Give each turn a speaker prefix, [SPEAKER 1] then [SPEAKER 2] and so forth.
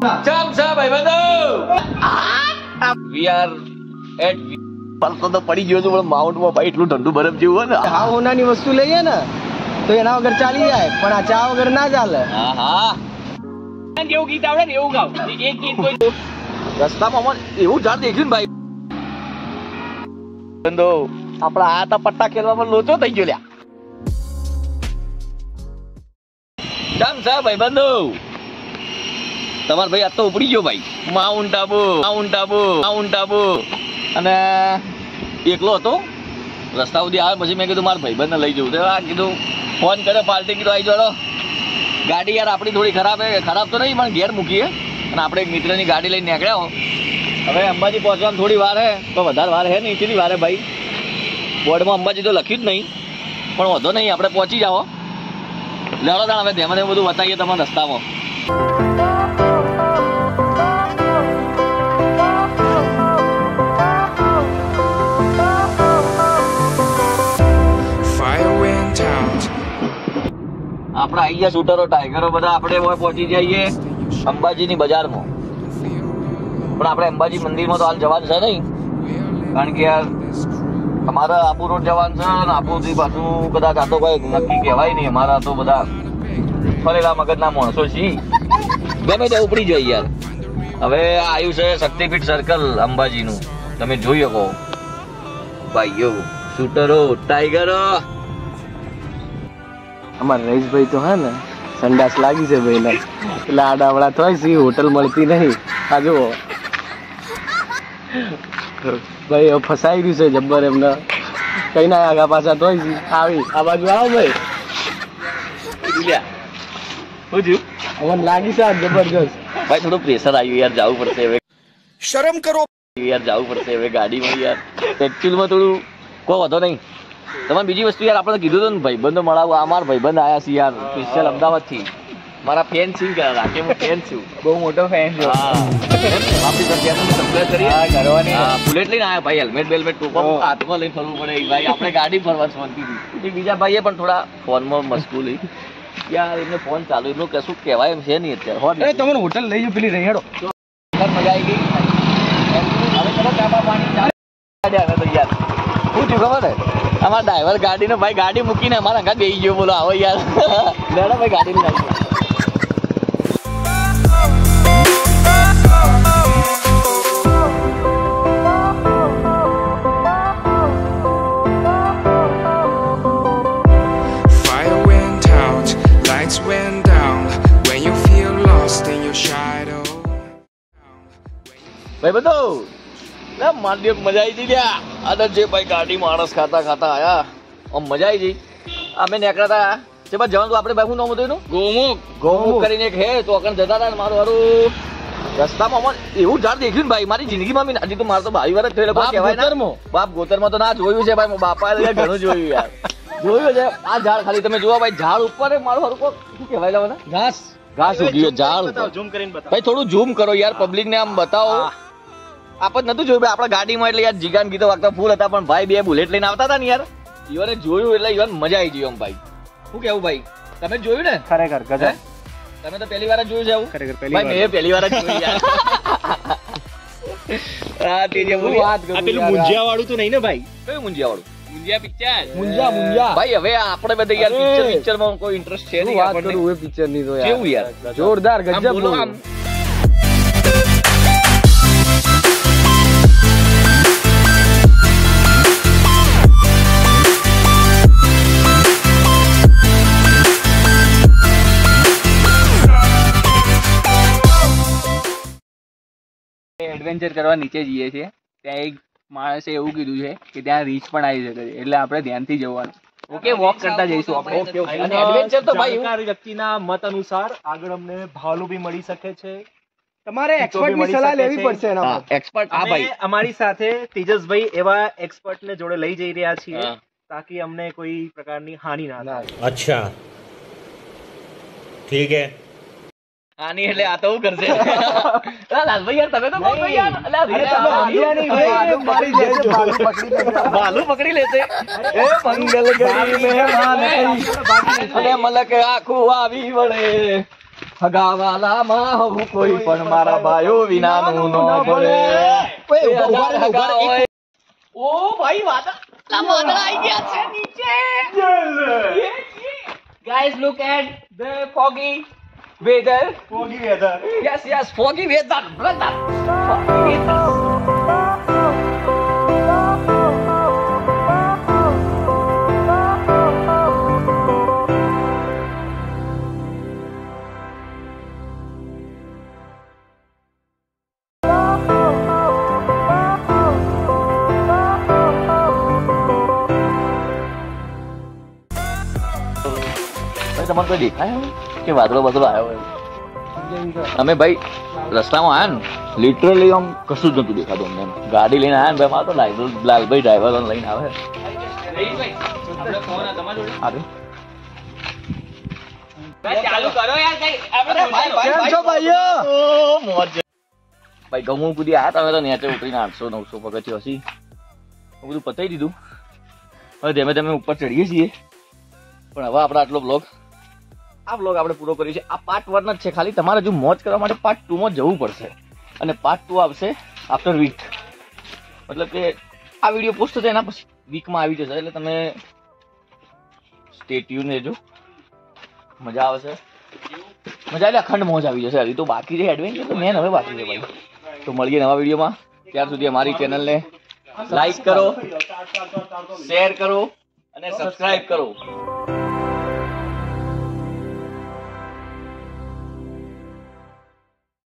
[SPEAKER 1] ચમ છે ભાઈબંધો વી આર એટ પલકો તો પડી ગયો છું પણ માઉન્ટમાં ભાઈ એટલું ઠંડુ બરફ જેવું હોય ને
[SPEAKER 2] આ હોનાની વસ્તુ લઈએ ને તો એના વગર ચાલી જાય પણ આ ચા વગર ના ચાલે.
[SPEAKER 1] હા હા જેવું ગીત આવડે ને એવું ગાવ એક ગીત કોઈ રસ્તામાં એવું ઝાડ દેખ્યું ને ભાઈ બંધો આપડા આ તા પટ્ટા ખેલવામાં લોચો થઈ ગયો લ્યા. ચમ છે ભાઈબંધો તમાર ભાઈ આ તો ઉપડી ગયો ભાઈ માઉન્ટ આબુ અને એકલો હતો રસ્તા સુધી આવે પછી મેં કીધું મારા ભાઈબંધને લઈ જવું આ કીધું ફોન કર્યો પાર્ટી કીધું આવી જોડો ગાડી યાર આપણી થોડી ખરાબ તો નહીં પણ ઘેર મૂકીએ અને આપણે એક મિત્રની ગાડી લઈને નીકળ્યા હવે અંબાજી પહોંચવામાં થોડી વાર હે તો વધારે વાર હે નહીં કેટલી વાર હે ભાઈ બોર્ડમાં અંબાજી તો લખ્યું જ નહીં પણ વધો નહીં આપણે પહોંચી જાઓ લેડો તાણ હવે ધેમાં બધું બતાવીએ તમારા રસ્તામાં. આપડે આઈ ગયા શૂટરો ટાઈગરો બધા આપણે પહોંચી જઈએ અંબાજીની બજારમાં પણ આપણે અંબાજી મંદિરમાં તો હાલ જવાનું છે નહીં કારણ કે યાર અમારે આબુ રોડ જવાનું છે ને આબુથી પાછું કદાચ આ તો કોઈ નક્કી કહેવાય નહીં અમારા તો બધા ફરેલા મગજના માણસો છીએ ગમે તે ઉપડી જાય યાર. હવે આવ્યું છે શક્તિપીઠ સર્કલ અંબાજીનું તમે જોઈ શકો ભાઈઓ શૂટરો ટાઈગરો.
[SPEAKER 2] અમારા રહીશભાઈ તો હે ને સંડાસ લાગી છે ભાઈ ના એટલે આડાવડા થાય છે હોટલ મળતી નહીં આ જુઓ ભાઈ ફસાઈ રહ્યું છે જબ્બર એમને કઈ ના આગા પાછા તોય છે આવી આ બાજુ આવો ભાઈ અમને લાગી છે જબરજસ્ત
[SPEAKER 1] ભાઈ થોડું પ્રેશર આવ્યું યાર જવું પડશે હવે
[SPEAKER 3] શરમ કરો
[SPEAKER 1] યાર જવું પડશે હવે ગાડીમાં યાર એકચ્યુઅલમાં થોડું કોઈ વધો નહીં. તમારે બીજી વસ્તુ યાર આપણે કીધું હતું ને ભાઈબંધો મળાવું અમારા ભાઈબંધ આવ્યા છે યાર સ્પેશિયલ અમદાવાદ થી મારા ફેન છે રાખે હું ફેન છું
[SPEAKER 2] બહુ મોટો ફેન છે.
[SPEAKER 1] બુલેટ લઈને આવ્યા ભાઈ હેલ્મેટ બેલ્મેટ ટોપા હાથમાં લઈને ફરવું પડે ભાઈ આપણે ગાડી ફરવા શાંતિ હતી બીજા ભાઈએ પણ થોડા ફોનમાં મસ્કુલી યાર એમને ફોન ચાલુ એમનું કશું કહેવાય એમ છે નહીં અત્યારે
[SPEAKER 2] તમને હોટલ લઈ જાઓ પેલી રહી હેડો
[SPEAKER 1] મજા આવી ગઈ હવે ચલો ચાપા પાણી ચાલે તો યાર શું થયું ખબર હે અમારા ડ્રાઈવર ગાડીનો ભાઈ ગાડી મૂકીને અમારા અંગાત બેસી ગયો બોલો આવો યાર લેડો ભાઈ ગાડી લઈ આવી. ભાઈ બધો મારી મજા આવી ગઈ આદર જે ભાઈ ગાડી માણસ ખાતા આયા આમ મજા આવી ગઈ. અમે નીકળ્યા હતા જવાનું આપણે ભાઈ શું નામ હતું એનું ગોમુખ કરીને એક હે તો અકણ જતા હતા મારું હારું રસ્તામાં એવું ઝાડ દેખ્યું ને ભાઈ મારી જિંદગીમાં બી હજી તો મારે તો 22 વર્ષ થયેલો બાપ ગોતરમાં તો ના જોયું છે ભાઈ બાપા ઘણું જોયું યાર જોયું છે આ ઝાડ ખાલી તમે જોવા ભાઈ ઝાડ ઉપર મારું હારું શું કહેવાય લાવો ઘાસ ઉગી ઝાડ ભાઈ થોડું ઝૂમ કરો યાર પબ્લિક ને આમ બતાવો આપણે નતું જોયું આપડા ગાડીમાં એટલે યાર જીગાન ગીતો વાગતા ફૂલ હતા પણ ભાઈ બે બુલેટ લઈને આવતા હતા ને યાર ઈવને જોયું એટલે ઈવન મજા આવી ગઈ ભાઈ શું કેવું ભાઈ તમે જોયું ને
[SPEAKER 2] ખરેખર ગજબ
[SPEAKER 1] તમે તો પહેલી વાર જ જોયું છે આવું
[SPEAKER 2] ખરેખર
[SPEAKER 1] ભાઈ મેં પહેલી વાર જ જોયું યાર આ તેરી વાત કરું પેલું મુંજિયા વાળું તો નહીં ને ભાઈ કયું મુંજિયા વાળું મુંજિયા પિક્ચર મુંજિયા ભાઈ હવે આપણે બધા યાર પિક્ચર માં કોઈ ઇન્ટરેસ્ટ છે નહીં
[SPEAKER 2] વાત કરું એ પિક્ચર ની તો યાર
[SPEAKER 1] કેવું યાર
[SPEAKER 2] જોરદાર ગજબ
[SPEAKER 4] એડવેન્ચર કરવા નીચે જઈએ છીએ ત્યાં એક માણસે એવું કીધું છે કે ત્યાં રીચ પણ આવી શકે છે એટલે આપણે ધ્યાનથી જવાનું. ઓકે વોક કરતા જઈશું આપણે.
[SPEAKER 1] અને એડવેન્ચર તો ભાઈ
[SPEAKER 5] વ્યક્તિના મત અનુસાર આગળ અમને ભાલુ બી મળી શકે છે.
[SPEAKER 2] તમારે એક્સપર્ટ ની સલાહ લેવી પડશે એના પર.
[SPEAKER 1] એક્સપર્ટ આ ભાઈ
[SPEAKER 5] અમારી સાથે તેજસભાઈ એવા એક્સપર્ટ ને જોડે લઈ જઈ રહ્યા છીએ તાકી અમને કોઈ પ્રકારની હાનિ ના થાય.
[SPEAKER 3] અચ્છા ઠીક હે
[SPEAKER 1] આની એટલે આ તો હું કરશે લાલભાઈ યાર તમે તો બહુ યાર ભાલુ પકડી લેશે એ મંગલ ગરી મહેમાન અને મલક આખું આવી વળે હગાવાલામાં હું કોઈ પણ મારા ભાઈઓ વિનાનું ન ભળે. ઓ ભાઈ વાદળા આવી ગયા છે નીચે.
[SPEAKER 4] Guys, look at the foggy weather.
[SPEAKER 1] Yes, foggy weather, brother. Foggy weather. તમારે કોઈ દેખાય કે વાદળો બદલો આવ્યો હોય? અમે ભાઈ રસ્તામાં આયા ને લિટરલી આમ કશું જ નતું દેખાતું અમને. ગાડી લઈને આયા ને ભાઈ મારે તો લાલભાઈ ડ્રાઈવર લઈને આવે.
[SPEAKER 4] ચાલુ કરો યાર કઈ આપણે
[SPEAKER 1] ભાઈ ગમું કુદી આયા તમે તો નેચે ઉતરીને 800-900 પગથિયું હસી બધું પતાવી દીધું. હવે ધીમે ધીમે ઉપર ચડીએ છીએ. પણ હવે આપણે આટલો બ્લોગ આપણે પૂરો કર્યો છે. આ પાર્ટ 1 જ છે. ખાલી તમારે જો મોજ કરવા માટે પાર્ટ 2 માં જવું પડશે અને પાર્ટ 2 આવશે આફ્ટર વીક. મતલબ કે આ વિડીયો પોસ્ટ થશે એના પછી વીકમાં આવી જશે. એટલે તમે સ્ટે ટ્યુન રહેજો. મજા આવશે. મજા એટલે અખંડ મોજ આવી જશે. હજી તો બાકી છે એડવેન્ચર તો મેન હવે બાકી છે ભાઈ. તો મળીએ નવા વિડીયોમાં. ત્યાર સુધી અમારી ચેનલને લાઈક કરો, શેર કરો અને સબસ્ક્રાઇબ કરો.